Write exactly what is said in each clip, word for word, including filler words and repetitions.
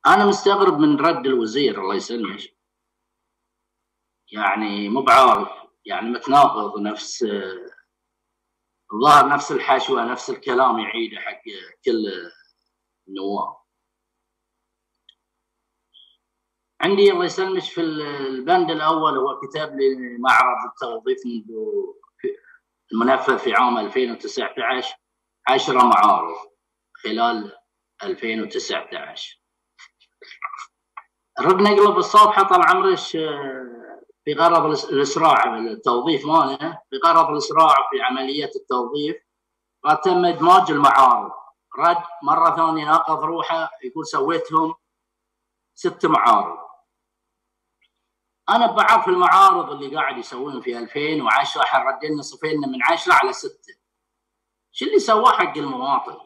انا مستغرب من رد الوزير الله يسلمك. يعني مو بعارف، يعني متناقض، نفس الظاهر نفس الحشوه، نفس الكلام يعيده حق كل النواب. عندي الله يسلمك في البند الاول هو كتاب لي معرض التوظيف منذ المنفذ في عام ألفين وتسعة عشر، عشرة معارض خلال ألفين وتسعة عشر. نرد نقلب الصفحه طال عمرك في غرض الاسراع التوظيف ماله، في غرض الاسراع في عمليه التوظيف قد تم ادماج المعارض. رد مره ثانيه ناقض روحه يقول سويتهم ست معارض. انا بعرف المعارض اللي قاعد يسوون في ألفين وعشرة حردنا صفينا من عشرة على ستة. شو اللي سواه حق المواطن؟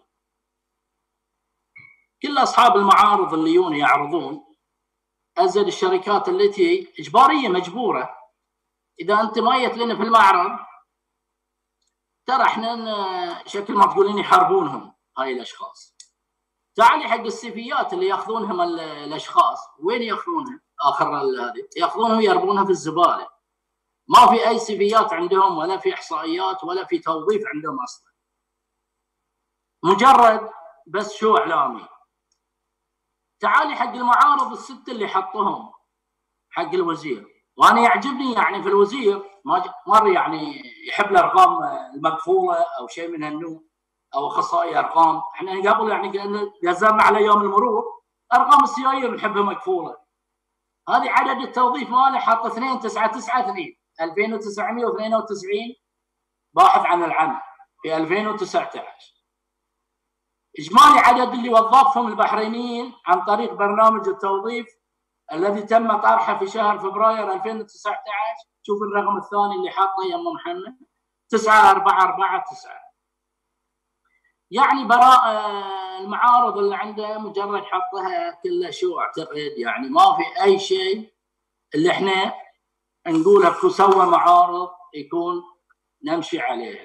كل اصحاب المعارض اللي يجون يعرضون ازيد الشركات التي اجباريه مجبوره، اذا انت ما جيت لنا في المعرض ترى احنا شكل ما تقولين يحاربونهم هاي الاشخاص. تعالي حق السيفيات اللي ياخذونهم الاشخاص، وين ياخذونها؟ اخر هذه ياخذونها ويربونها في الزباله. ما في اي سيفيات عندهم، ولا في احصائيات، ولا في توظيف عندهم اصلا. مجرد بس شو اعلامي. تعالي حق المعارض السته اللي حطهم حق الوزير، وانا يعجبني يعني في الوزير ما مر يعني يحب الارقام المقفوله او شيء من هالنوع، او اخصائي ارقام. احنا قبل يعني نزلنا على يوم المرور ارقام السيايه بنحبها مقفوله. هذه عدد التوظيف ماله حاط اثنين تسعة تسعة اثنين ألفين وتسعمئة واثنين وتسعين باحث عن العمل في ألفين وتسعة عشر. اجمالي عدد اللي وظفهم البحرينيين عن طريق برنامج التوظيف الذي تم طرحه في شهر فبراير ألفين وتسعة عشر. شوف الرقم الثاني اللي حاطه يا ام محمد تسعة أربعة أربعة تسعة. يعني براء المعارض اللي عنده مجرد حطها كلها شو اعتقد يعني ما في اي شيء اللي احنا نقوله اكو سوى معارض يكون نمشي عليها.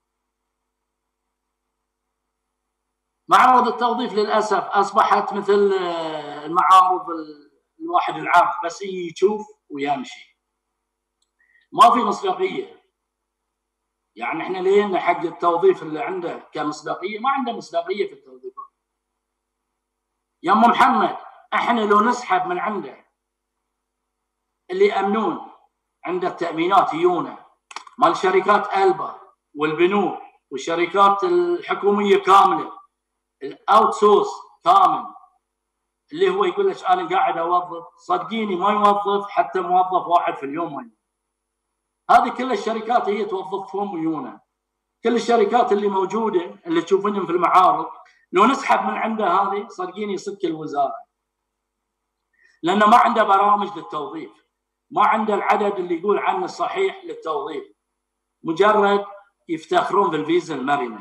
معارض التوظيف للاسف اصبحت مثل المعارض الواحد العام بس يشوف ويمشي، ما في مصداقيه. يعني احنا لينا حق التوظيف اللي عنده كمصداقيه، ما عنده مصداقيه في التوظيفات. يا ام محمد احنا لو نسحب من عنده اللي يامنون عنده التامينات يونا مال شركات البا والبنوك والشركات الحكوميه كامله، الاوت سورس كامل اللي هو يقول لك انا قاعد اوظف، صدقيني ما يوظف حتى موظف واحد في اليوم ما يوظف. هذه كل الشركات هي توظفهم ويونا. كل الشركات اللي موجوده اللي تشوفونهم في المعارض لو نسحب من عنده هذه صدقيني يصك الوزاره، لانه ما عنده برامج للتوظيف، ما عنده العدد اللي يقول عنه الصحيح للتوظيف، مجرد يفتخرون بالفيزا المرنه.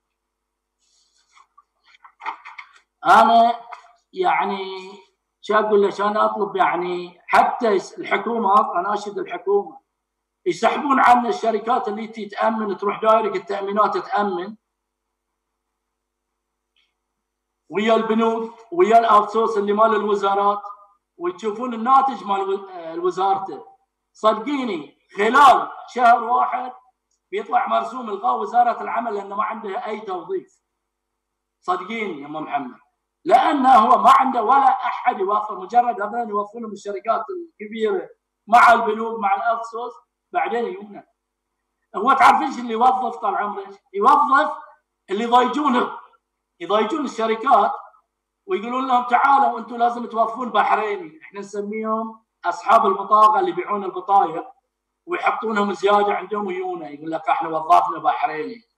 انا يعني شو اقول لك، انا اطلب يعني حتى الحكومه، اناشد الحكومه يسحبون عنا الشركات اللي تتامن، تروح دايركت التامينات تامن ويا البنوك ويا الاوت سورس اللي مال الوزارات، وتشوفون الناتج مال وزارته. صدقيني خلال شهر واحد بيطلع مرسوم الغاء وزاره العمل لانه ما عندها اي توظيف. صدقيني يا ام محمد، لانه هو ما عنده ولا احد يوظف، مجرد هذول يوظفونهم الشركات الكبيره مع البنوك مع الاوت سورس بعدين يمنع. هو تعرفين اللي يوظف طال عمرك؟ يوظف اللي يضايجونه، يضايجون الشركات ويقولون لهم تعالوا انتم لازم توظفون بحريني. احنا نسميهم اصحاب البطاقه اللي يبيعون البطايق ويحطونهم زياده عندهم ويونا، يقول لك احنا وظفنا بحريني.